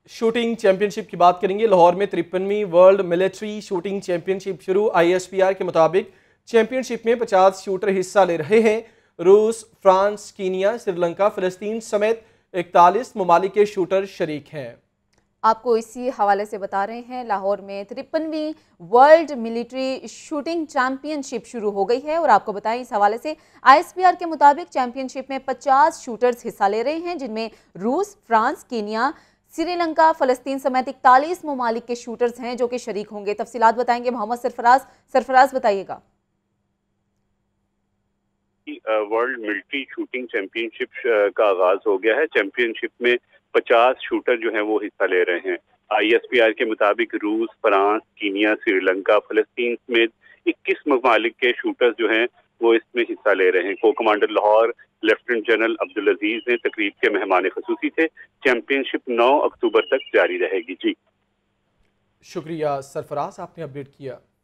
Shooting championship की बात करेंगे। लाहौर में 53वीं वर्ल्ड मिलिट्री शूटिंग चैंपियनशिप शुरू। ISPR के मुताबिक चैंपियनशिप में 50 शूटर हिस्सा ले रहे हैं। रूस, फ्रांस, कीनिया, श्रीलंका, फ़लस्तीन समेत 41 ममालिक के शूटर शरीक हैं। आपको इसी हवाले से बता रहे हैं, लाहौर में 53वीं वर्ल्ड मिलिट्री शूटिंग चैंपियनशिप शुरू हो गई है। और आपको बताएं इस हवाले से ISPR के मुताबिक चैंपियनशिप में 50 शूटर्स हिस्सा ले रहे हैं, जिनमें रूस, फ्रांस, कीनिया, श्रीलंका, फ़लस्तीन समेत 41 ममालिक के शूटर्स हैं जो कि शरीक होंगे। तफसीलात बताएंगे मोहम्मद सरफराज। सरफराज बताइएगा। वर्ल्ड मिलिट्री शूटिंग चैंपियनशिप का आगाज हो गया है। चैंपियनशिप में 50 शूटर जो हैं वो हिस्सा ले रहे हैं। ISPR के मुताबिक रूस, फ्रांस, कीनिया, श्रीलंका, फ़लस्तीन समेत 21 ममालिक के शूटर्स जो हैं वो इसमें हिस्सा ले रहे हैं। को commander Lahore lieutenant general Abdul Aziz ने तकरीब के मेहमान खसूसी थे। चैंपियनशिप 9 अक्टूबर तक जारी रहेगी। जी शुक्रिया सरफराज, आपने अपडेट किया।